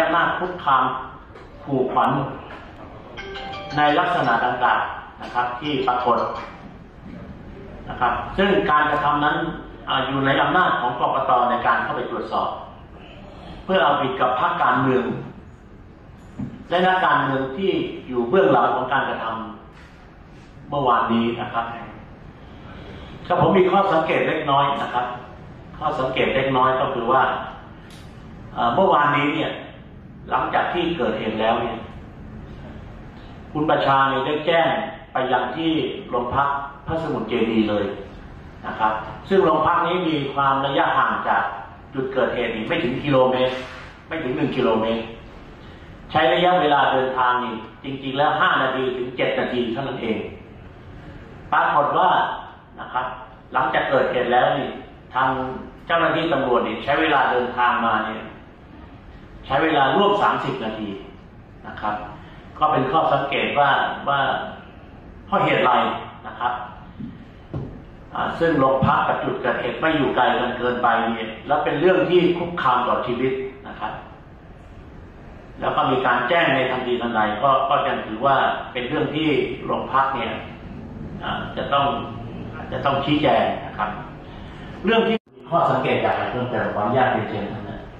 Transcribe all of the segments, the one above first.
ำนาจคุกคามขู่ขวัญในลักษณะดังกล่าวนะครับที่ปรากฏนะครับซึ่งการกระทำนั้นอยู่ในอำนาจของกกต.ในการเข้าไปตรวจสอบเพื่อเอาผิดกับพรรคการเมืองและนักการเมืองที่อยู่เบื้องหลังของการกระทำเมื่อวานนี้นะครับก็ผมมีข้อสังเกตเล็กน้อยนะครับข้อสังเกตเล็กน้อยก็คือว่าเมื่อวานนี้เนี่ยหลังจากที่เกิดเหตุแล้วเนี่ยคุณประชาเนี่ยได้แจ้งไปยังที่โรงพักพระสมุทรเจดีย์เลยนะครับซึ่งโรงพักนี้มีความระยะห่างจากจุดเกิดเหตุไม่ถึงกิโลเมตรไม่ถึง1 กิโลเมตรใช้ระยะเวลาเดินทางนี่จริงๆแล้ว5 นาทีถึง7 นาทีเท่านั้นเองปรากฏว่านะครับหลังจากเกิดเหตุแล้วนี่ทางเจ้าหน้าที่ตำรวจนี่ใช้เวลาเดินทางมาเนี่ยใช้เวลาร่วม30 นาทีนะครับก็เป็นข้อสังเกตว่าเพราะเหตุไรนะครับซึ่งโรงพักกับจุดเกิดเหตุไม่อยู่ไกลกันเกินไปเนี่ยแล้วเป็นเรื่องที่คุกคามต่อชีวิตนะครับแล้วก็มีการแจ้งในทันทีทันใดก็ยังถือว่าเป็นเรื่องที่โรงพักเนี่ยจะต้องชี้แจงนะครับเรื่องที่ข้อสังเกตจากอะไรเพิ่มเติมขออนุญาตเรียนเชิญ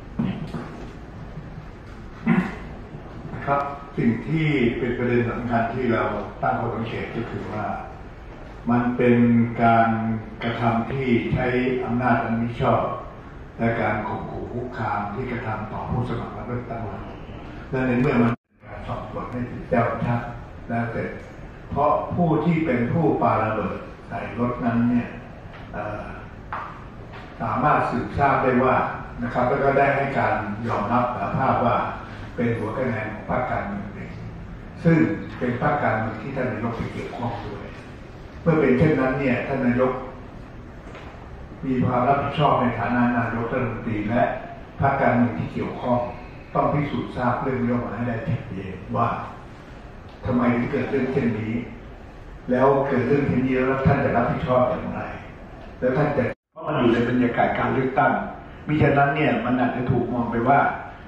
นะครับสิ่งที่เป็นประเด็นสำคัญที่เราตั้งข้อสังเกตก็คือว่ามันเป็นการกระทำที่ใช้อำนาจอันมิชอบและการข่มขู่คุกคามที่กระทำต่อผู้สมัครรับเลือกตั้งและในเมื่อมันการสอบสวนให้แจ้งชัดแล้วเสร็จเพราะผู้ที่เป็นผู้ปาระเบิดใส่รถนั้นเนี่ยสามารถสืบทราบได้ว่านะครับแล้วก็ได้ให้การยอมรับสารภาพว่าเป็นหัวคะแนนของพรรคการเมืองเองซึ่งเป็นพรรคการเมืองที่ท่านนายกไปเกี่ยวข้องด้วยเมื่อเป็นเช่นนั้นเนี่ยท่านนายกมีความรับผิดชอบในฐานะนายกรัฐมนตรีและพรรคการเมืองที่เกี่ยวข้องต้องพิสูจน์ทราบเรื่องนี้ออกมาให้ได้ชัดเจนว่าทำไมถึงเกิดเรื่องเช่นนี้แล้วเกิดเรื่องเช่นนี้แล้วท่านจะรับผิดชอบอย่างไรแล้วท่านจะเพราะมันอยู่ในบรรยากาศการเลือกตั้งมิฉะนั้นเนี่ยมันอาจจะถูกมองไปว่า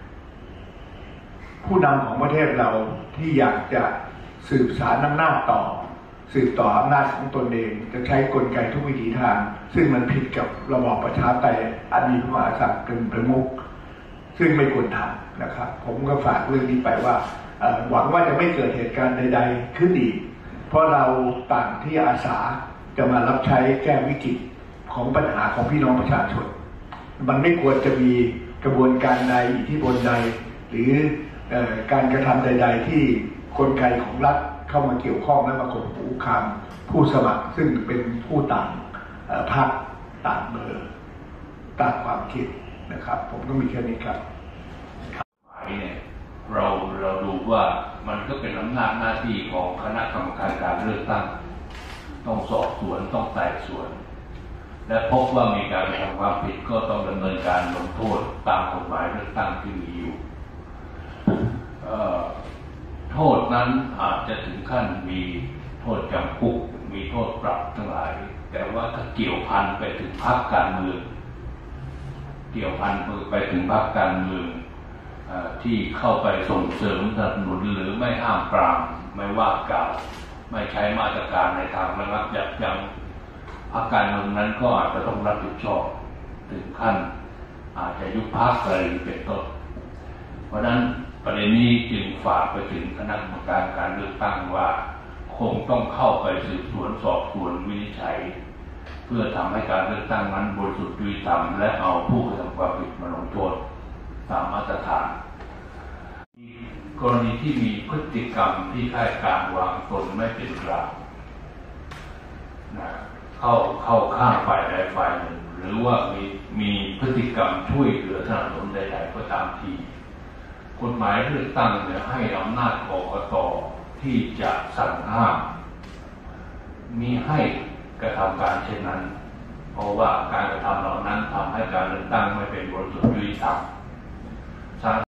ผู้นำของประเทศเราที่อยากจะสืบสารอำนาจต่อสืบต่ออำนาจของตนเองจะใช้กลไกทุกวิถีทางซึ่งมันผิดกับระบอบประชาธิปไตยอันมีพระมหากษัตริย์เป็นประมุขซึ่งไม่ควรทำนะครับผมก็ฝากเรื่องนี้ไปว่าหวังว่าจะไม่เกิดเหตุการณ์ใดๆขึ้นอีกเพราะเราต่างที่อาสาจะมารับใช้แก้วิกฤตของปัญหาของพี่น้องประชาชนมันไม่ควรจะมีกระบวนการใดอิทธิพลใดหรือการกระทำใดๆที่กลไกของรัฐเข้ามาเกี่ยวข้องและมาข่มขู่คุกคามผู้สมัครซึ่งเป็นผู้ต่างพรรคต่างเบอร์ต่างความคิดนะครับผมก็มีแค่นี้ครับเนี่ยเราดูว่ามันก็เป็นอำนาจหน้าที่ของคณะกรรมการการเลือกตั้งต้องสอบสวนต้องไต่สวนและพบว่ามีการกระทำความผิดก็ต้องดำเนินการลงโทษตามกฎหมายเลือกตั้งที่มีอยู่โทษนั้นอาจจะถึงขั้นมีโทษจำคุกมีโทษปรับทั้งหลายแต่ว่าถ้าเกี่ยวพันไปถึงพรรคการเมืองเกี่ยวพันไปถึงพรรคการเมืองที่เข้าไปส่งเสริมสนับสนุนหรือไม่ห้ามปรามไม่ว่ากล่าวไม่ใช้มาตรการในทางระงับยับยั้งพรรคการเมืองนั้นก็อาจจะต้องรับผิดชอบถึงขั้นอาจจะยุบพรรคอะไรเป็นต้นเพราะฉะนั้นประเด็นนี้จึงฝากไปถึงคณะกรรมการการเลือกตั้งว่าคงต้องเข้าไปสืบสวนสอบสวนวินิจฉัยเพื่อทำให้การเลือกตั้งนั้นบริสุทธิ์ยุติธรรมและเอาผู้กระทำความผิดมาลงโทษตามมาตรฐานกรณีที่มีพฤติกรรมที่คล้ายการวางตนไม่เป็นกลางเข้าข้างฝ่ายใดฝ่ายหนึ่งหรือว่ามีพฤติกรรมช่วยเหลือสนับสนุนใดๆก็ตามทีกฎหมายเลือกตั้งเนี่ยให้อำนาจกกต.ที่จะสั่งห้ามมิให้กระทำการเช่นนั้นเพราะว่าการกระทำเหล่านั้นทำให้การเลือกตั้งไม่เป็นบริสุทธิ์ยุติธรรม